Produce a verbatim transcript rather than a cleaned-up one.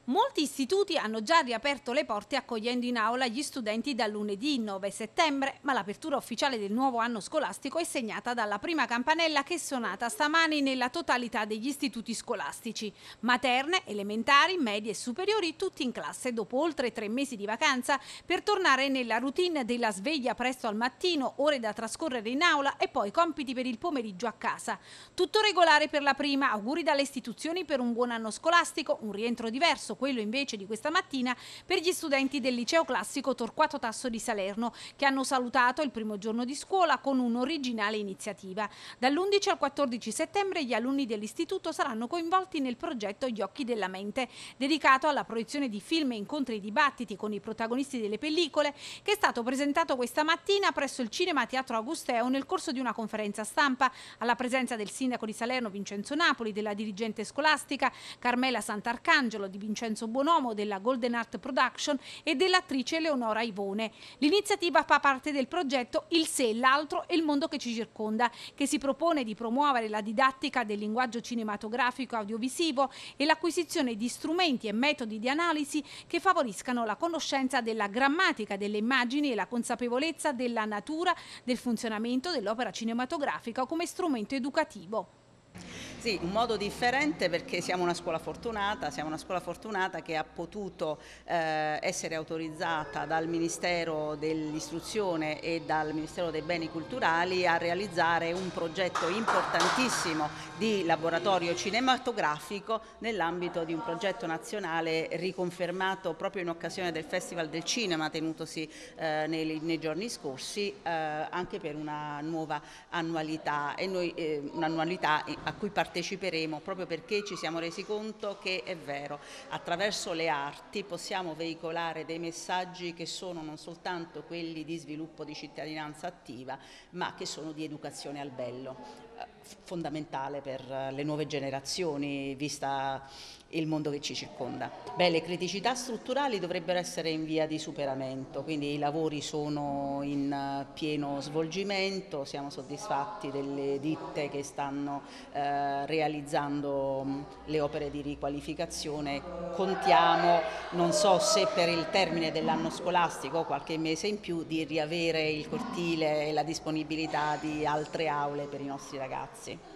Molti istituti hanno già riaperto le porte accogliendo in aula gli studenti da lunedì nove settembre, ma l'apertura ufficiale del nuovo anno scolastico è segnata dalla prima campanella che è suonata stamani nella totalità degli istituti scolastici. Materne, elementari, medie e superiori tutti in classe dopo oltre tre mesi di vacanza per tornare nella routine della sveglia presto al mattino, ore da trascorrere in aula e poi compiti per il pomeriggio a casa. Tutto regolare per la prima, auguri dalle istituzioni per un buon anno scolastico, un rientro diverso, quello invece di questa mattina, per gli studenti del liceo classico Torquato Tasso di Salerno, che hanno salutato il primo giorno di scuola con un'originale iniziativa. Dall'undici al quattordici settembre gli alunni dell'istituto saranno coinvolti nel progetto Gli occhi della mente, dedicato alla proiezione di film e incontri e dibattiti con i protagonisti delle pellicole, che è stato presentato questa mattina presso il Cinema Teatro Augusteo nel corso di una conferenza stampa, alla presenza del sindaco di Salerno Vincenzo Napoli, della dirigente scolastica Carmela Sant'Arcangelo, di Vincenzo Buonomo, della Golden Art Production e dell'attrice Eleonora Ivone. L'iniziativa fa parte del progetto Il sé, l'altro e il mondo che ci circonda, che si propone di promuovere la didattica del linguaggio cinematografico audiovisivo e l'acquisizione di strumenti e metodi di analisi che favoriscano la conoscenza della grammatica delle immagini e la consapevolezza della natura del funzionamento dell'opera cinematografica come strumento educativo. Sì, un modo differente perché siamo una scuola fortunata, siamo una scuola fortunata che ha potuto eh, essere autorizzata dal Ministero dell'Istruzione e dal Ministero dei Beni Culturali a realizzare un progetto importantissimo di laboratorio cinematografico nell'ambito di un progetto nazionale riconfermato proprio in occasione del Festival del Cinema tenutosi eh, nei, nei giorni scorsi, eh, anche per una nuova annualità, e noi eh, un'annualità a cui parteciperemo proprio perché ci siamo resi conto che è vero, attraverso le arti possiamo veicolare dei messaggi che sono non soltanto quelli di sviluppo di cittadinanza attiva, ma che sono di educazione al bello, fondamentale per le nuove generazioni vista il mondo che ci circonda. Beh, le criticità strutturali dovrebbero essere in via di superamento, quindi i lavori sono in pieno svolgimento, siamo soddisfatti delle ditte che stanno eh, realizzando le opere di riqualificazione. Contiamo, non so se per il termine dell'anno scolastico o qualche mese in più, di riavere il cortile e la disponibilità di altre aule per i nostri ragazzi.